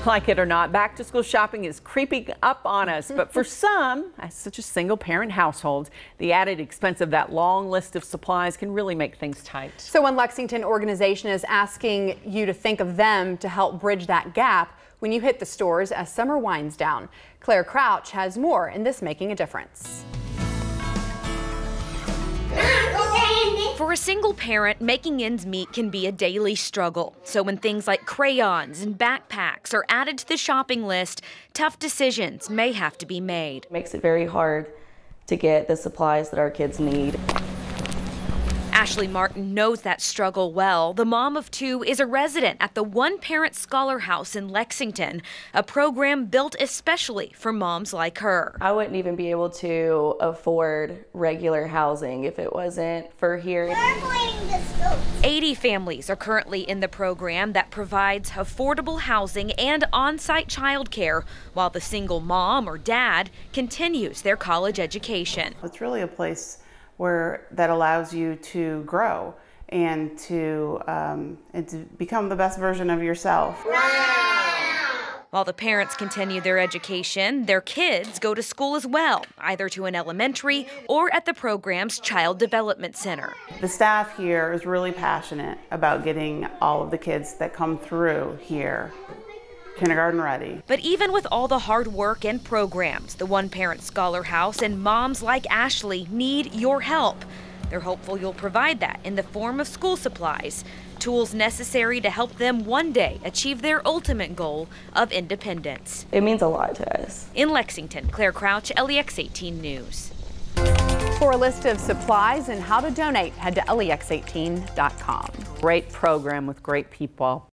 Like it or not, back to school shopping is creeping up on us. But for some, as such a single parent household, the added expense of that long list of supplies can really make things tight. So one Lexington organization is asking you to think of them to help bridge that gap when you hit the stores as summer winds down. Claire Crouch has more in this Making a Difference. For a single parent, making ends meet can be a daily struggle. So when things like crayons and backpacks are added to the shopping list, tough decisions may have to be made. It makes it very hard to get the supplies that our kids need. Ashley Martin knows that struggle well. The mom of two is a resident at the One Parent Scholar House in Lexington, a program built especially for moms like her. I wouldn't even be able to afford regular housing if it wasn't for here. 80 families are currently in the program that provides affordable housing and on-site childcare, while the single mom or dad continues their college education. It's really a place that allows you to grow and to become the best version of yourself. While the parents continue their education, their kids go to school as well, either to an elementary or at the program's Child Development Center. The staff here is really passionate about getting all of the kids that come through here kindergarten ready. But even with all the hard work and programs, the One Parent Scholar House and moms like Ashley need your help. They're hopeful you'll provide that in the form of school supplies, tools necessary to help them one day achieve their ultimate goal of independence. It means a lot to us. In Lexington, Claire Crouch, LEX 18 News. For a list of supplies and how to donate, head to lex18.com. Great program with great people.